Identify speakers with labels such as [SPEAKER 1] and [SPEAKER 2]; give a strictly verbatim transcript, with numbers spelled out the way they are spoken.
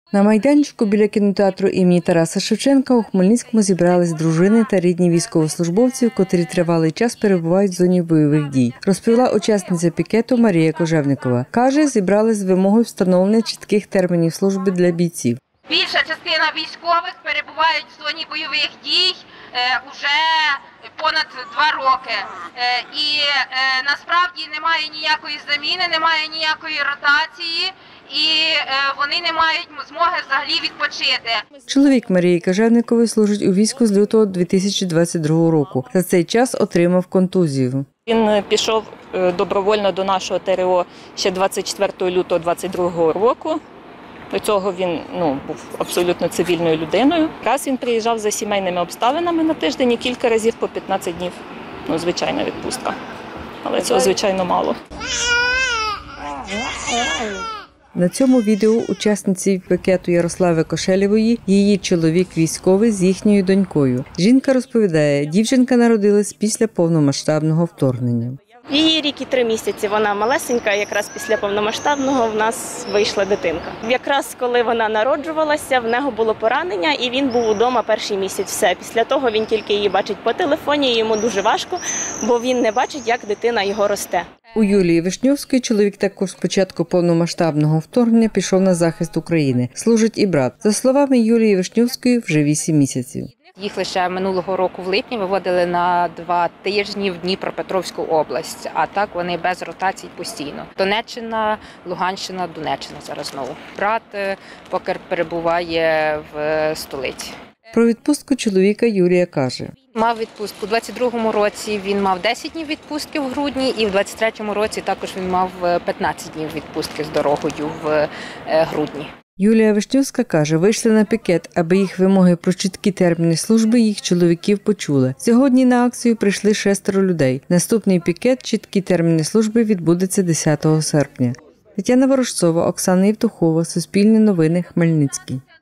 [SPEAKER 1] На майданчику біля кінотеатру імені Тараса Шевченка у Хмельницькому зібрались дружини та рідні військовослужбовців, котрі тривалий час перебувають в зоні бойових дій, розповіла учасниця пікету Марія Кожевникова. Каже, зібрались з вимогою встановлення чітких термінів служби для бійців.
[SPEAKER 2] Більша частина військових перебувають в зоні бойових дій вже понад два роки. І насправді немає ніякої заміни, немає ніякої ротації. І вони не мають змоги взагалі відпочити.
[SPEAKER 1] Чоловік Марії Кожевникової служить у війську з лютого дві тисячі двадцять другого року. За цей час отримав контузію.
[SPEAKER 3] Він пішов добровольно до нашого ТРО ще двадцять четвертого лютого двадцять другого року. До цього він ну, був абсолютно цивільною людиною. Раз він приїжджав за сімейними обставинами на тиждень і кілька разів по п'ятнадцять днів. Ну, звичайна відпустка. Але цього, звичайно, мало.
[SPEAKER 1] На цьому відео учасниці пікету Ярослави Кошелєвої, її чоловік військовий з їхньою донькою. Жінка розповідає, дівчинка народилась після повномасштабного вторгнення.
[SPEAKER 4] Її рік і три місяці, вона малесенька, якраз після повномасштабного в нас вийшла дитинка. Якраз коли вона народжувалася, в нього було поранення і він був удома перший місяць. Все. Після того він тільки її бачить по телефоні, і йому дуже важко, бо він не бачить, як дитина його росте.
[SPEAKER 1] У Юлії Вишньовської чоловік також з початку повномасштабного вторгнення пішов на захист України. Служить і брат. За словами Юлії Вишньовської, вже вісім місяців.
[SPEAKER 5] Їх лише минулого року в липні виводили на два тижні в Дніпропетровську область, а так вони без ротацій постійно. Донеччина, Луганщина, Донеччина зараз знову. Брат поки перебуває в столиці.
[SPEAKER 1] Про відпустку чоловіка Юлія каже.
[SPEAKER 5] Мав відпустку. У двадцять другому році він мав десять днів відпустки в грудні, і в двадцять третьому році також він мав п'ятнадцять днів відпустки з дорогою в грудні.
[SPEAKER 1] Юлія Вишньовська каже, вийшли на пікет, аби їх вимоги про чіткі терміни служби їх чоловіків почули. Сьогодні на акцію прийшли шестеро людей. Наступний пікет «Чіткі терміни служби» відбудеться десятого серпня. Тетяна Ворожцова, Оксана Євтухова, Суспільне новини, Хмельницький.